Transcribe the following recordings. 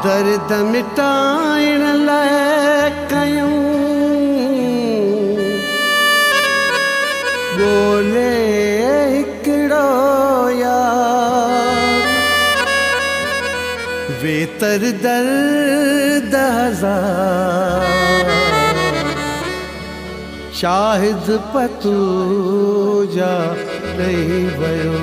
दर्द मिटाइण लाइ कयूं ॻोल्हे हिकिड़ो यार वेतर दर्द हज़ार शाहिद पतूजा रही वियो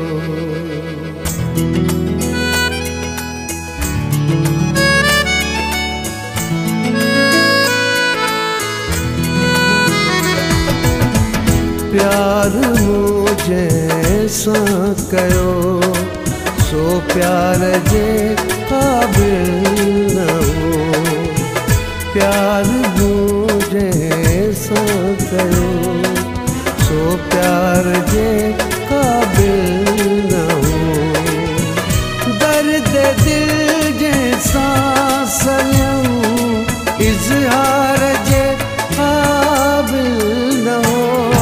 प्यार मुझे सां कयो सो प्यार जे क़ाबिल न हो प्यार मुझे सां कयो सो प्यार जे क़ाबिल न हो दर्द दिल जे सांसयूं इज़हार जे क़ाबिल न हो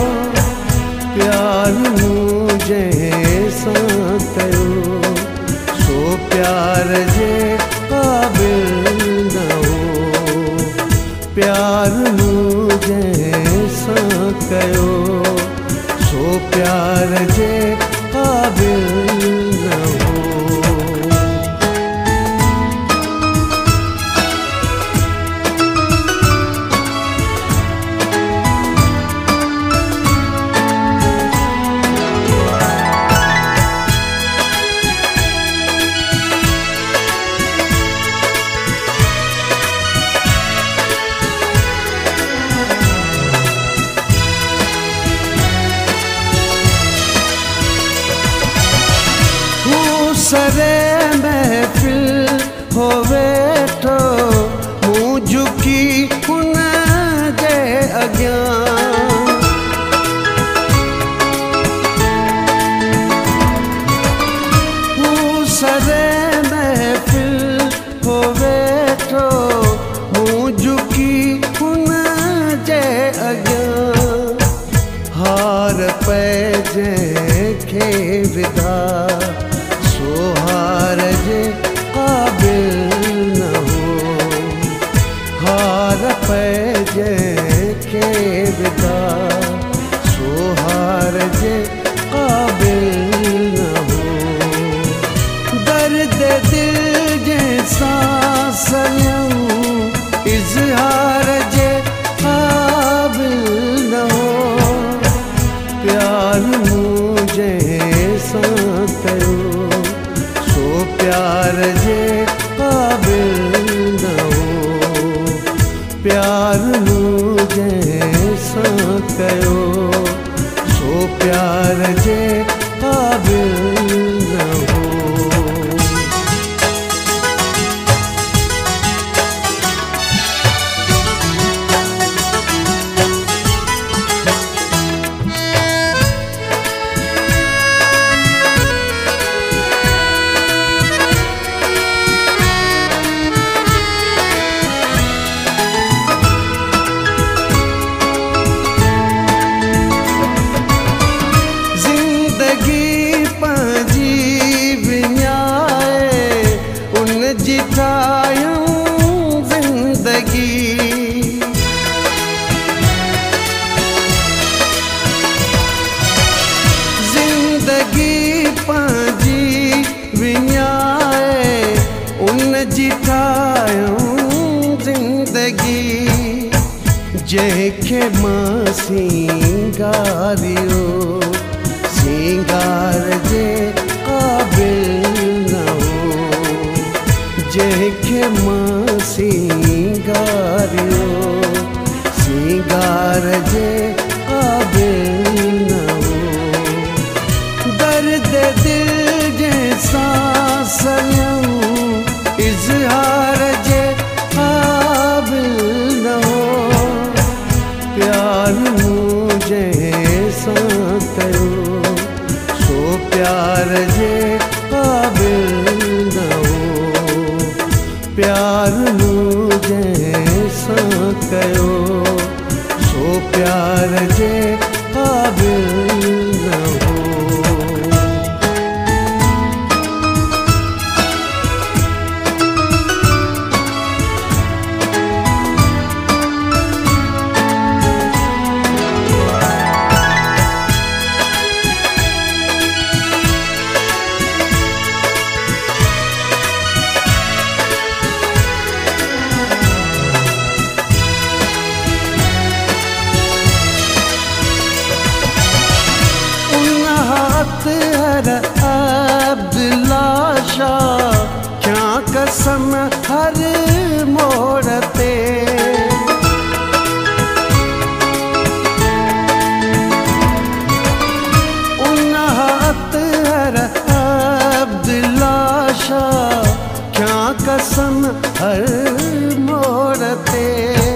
प्यार मुझे सां कयो सो प्यार जे क़ाबिल न हो प्यार मुझे सां कयो सो प्यार जे क़ाबिल न हो सरे महफिल होवे तो मुँह झुकी हुन जे अॻियां सरे महफिल होवे तो मुँह झुकी हुन जे अॻियां हार पइजे खे विदा हार जे क़ाबिल न हो हार पइजे खे विदा सो हार जे क़ाबिल न हो दर्द दिल जे सांसयूं इज़हार जे क़ाबिल न हो प्यार मुझे सां कयो प्यार जे क़ाबिल न हो प्यार मुझे सां कयो सो प्यार जे क़ाबिल न हो जंहिंखे मां सिंगारियो सिंगार जे क़ाबिल न हो जंहिंखे मां सिंगारियो सिंगार जे क़ाबिल न हो दर्द दिल जे सांसयूं इज़हार जे क़ाबिल न हो प्यार मुझे सां कयो सो प्यार जे क़ाबिल न हो प्यार मुझे सां कयो सो प्यार जे क़ाबिल न हो कसम हर मोड़ ते क्या कसम हर मोड़ ते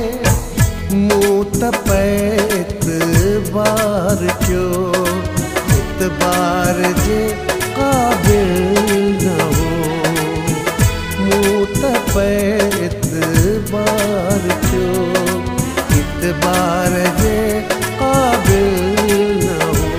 मूत पे इतबार क्यों इतबार जे काबिल न हो मूत पे इतबार क्यों इतबार जे काबिल न हो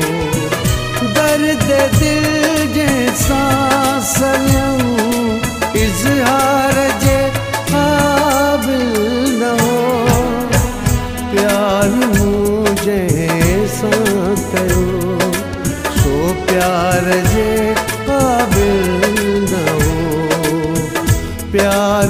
दर्द दिल जे सांसयूं इज़हार जे काबिल न हो प्यार मुझे सां कयो सो प्यार जे काबिल न हो प्यार